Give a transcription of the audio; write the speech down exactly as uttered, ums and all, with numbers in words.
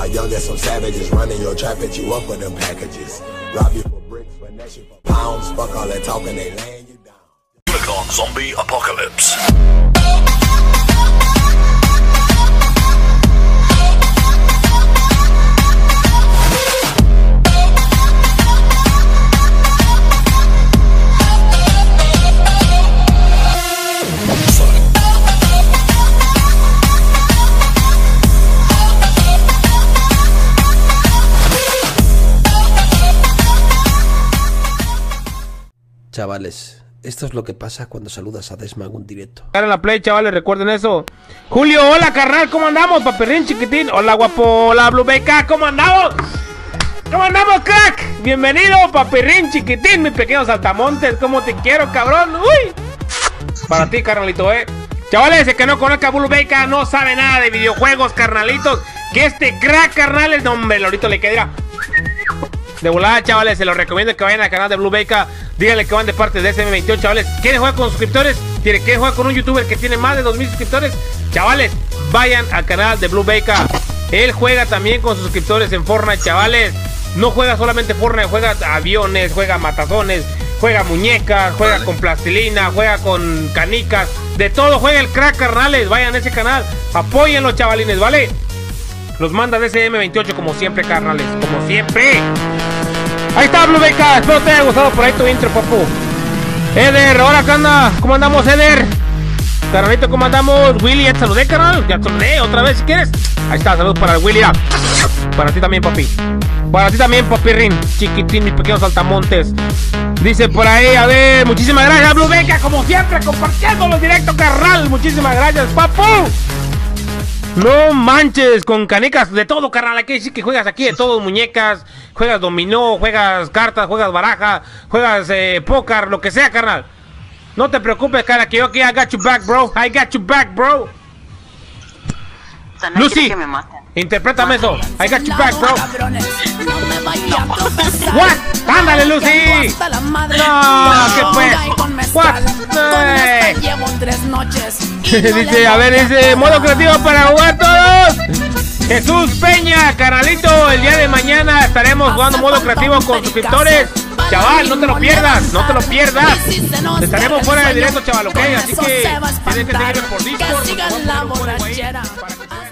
my youngest, some savages running your trap at you up with them packages. Rob you for bricks, finesse you for pounds. Fuck all that talking, they laying you down. Click on Zombie Apocalypse. Chavales, esto es lo que pasa cuando saludas a Desma en un directo. En la play, chavales, recuerden eso. Julio, hola carnal, ¿cómo andamos? Papirrín chiquitín, hola guapo, hola Blue B K, ¿cómo andamos? ¿Cómo andamos, crack? Bienvenido, papirrín chiquitín, mi pequeño saltamontes, ¿cómo te quiero, cabrón? Uy. Para ti, carnalito, eh. Chavales, el que no conozca a Blue B K no sabe nada de videojuegos, carnalitos. Que este crack, carnales, no, hombre, ahorita le queda de volada, chavales, se los recomiendo que vayan al canal de Blue B K. Díganle que van de parte de S M veintiocho, chavales. ¿Quieren jugar con suscriptores? ¿Quieren jugar con un youtuber que tiene más de dos mil suscriptores? Chavales, vayan al canal de Blue B K. Él juega también con suscriptores en Fortnite, chavales. No juega solamente Fortnite, juega aviones, juega matazones, juega muñecas, juega con plastilina, juega con canicas. De todo juega el crack, carnales. Vayan a ese canal, apóyenlo, chavalines, ¿vale? Los manda de S M veintiocho como siempre, carnales, como siempre. Ahí está Blue B K, espero te haya gustado por ahí tu intro, papu. Eder, ahora ¿qué anda? ¿Cómo andamos, Eder? Carnalito, ¿cómo andamos? Willy, ya te saludé, carnal. Ya te saludé otra vez si quieres. Ahí está, saludos para el Willy. Ah. Para ti también, papi. Para ti también, papirrín. Chiquitín, mis pequeños saltamontes. Dice por ahí, a ver, muchísimas gracias, Blue B K, como siempre, compartiendo los directos, carnal. Muchísimas gracias, papu. No manches, con canicas de todo, carnal. Hay que decir que juegas aquí de todo, muñecas, juegas dominó, juegas cartas, juegas baraja, juegas eh, póker, lo que sea, carnal. No te preocupes, cara, que yo aquí I got you back, bro. I got you back, bro. O sea, no Lucy, que me maten. Interprétame eso. I got you back, bro. What? Ándale, Lucy. No, ¿qué fue? What? Eh. Dice, a ver, dice, modo creativo para jugar todos. Jesús Peña, canalito, el día de mañana estaremos jugando modo creativo con suscriptores. Chaval, no te lo pierdas, no te lo pierdas. Estaremos fuera de directo, chaval, ok. Así que tienes que seguirme por Discord.